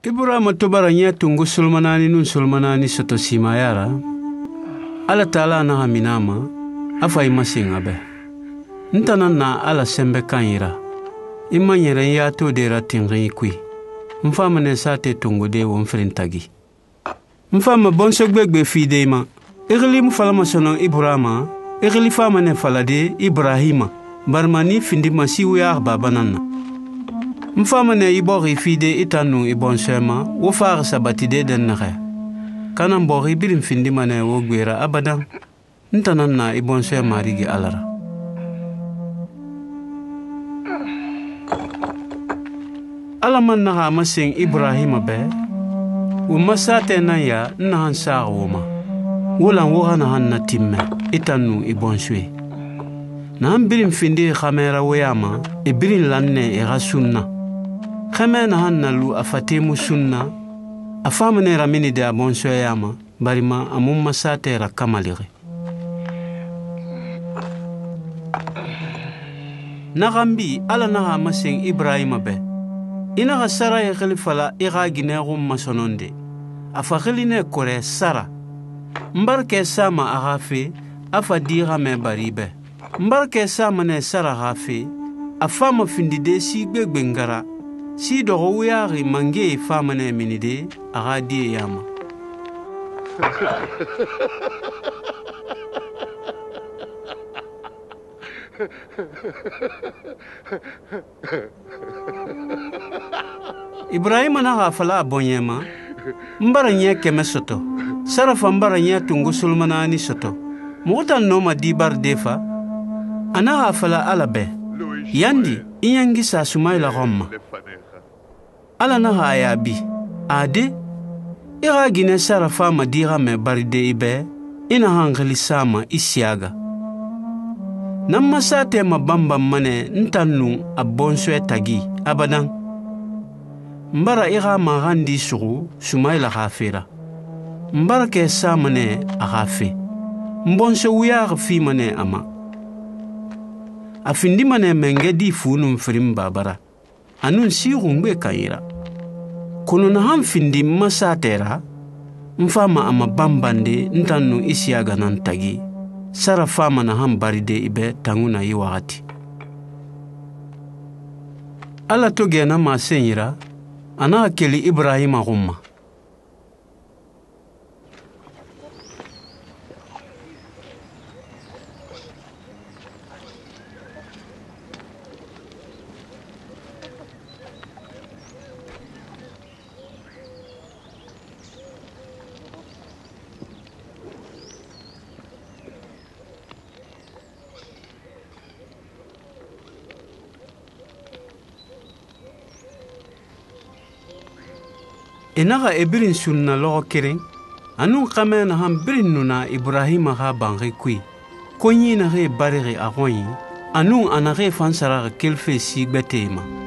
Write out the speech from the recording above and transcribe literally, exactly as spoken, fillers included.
Ibrahima tobara nya tungu sulmanani nun sulmanani soto simayara. Ala taala na minama afa imasinga be. Ntana na ala sembe kanyira. Ima nyere ya to dera tingri kui. Mfama ne sate tungu de wo mfrintagi. Mfama bonso gbegbe fide ma. Igli mfalama sono Ibrahima. Igli fama ne falade Ibrahima. Barmani findi masiwu ya babanana. Mfama ne ibori fide itanu ibonsema wo far sabatide den nare. Kana mbori birim findi mane wo gwera abadan. Ntanan na ibonsema rigi alara. Alaman na ha masing Ibrahima be. Wo masate na ya na han sa woma. Wolan wo hana han na timme itanu ibonswe. Na birim findi khamera woyama e birin lanne e rasunna. Khamena hanna lu afatemu sunna afamane ramini de abonswe yama barima amumma satera kamalire. Nagambi ala naha masing Ibrahima be. Ina ga sara e khalifala ira ginerum masononde. Afakhiline kore sara. Mbarke sama agafe afadira me baribe. Mbarke sama ne sara gafe afama findide si gbengara. Si dogo wuyari mange fama ne minide agadi yama. Ibrahima na gafala abonyema mbara nye keme soto sarafa mbara nye tungu sulmanani soto muta noma dibar defa ana gafala alabe yandi inyangi sa sumaila gomma ala na hayabi ade ira gine sarafa madira me baride ibe ina hangli sama isiaga namma sate mabamba mane ntannu abonswe tagi abadan mbara ira magandi suru sumaila khafira mbara ke samane aghafe mbonse wuyar fi mane ama afindi mane mengedi funum frim babara anun sirumbe kayira kono na hamfindi masatera mfama ama bambande ntannu isiaga nan tagi sara fama na hambaride ibe tanguna yi wakati ala toge na masenyira ana keli Ibrahima gumma Enaga ebirin sunna logo kering anun kamena ham birin nuna Ibrahima ha bangi kui konyi na re barere agoyi anun anare fansara kelfe si betema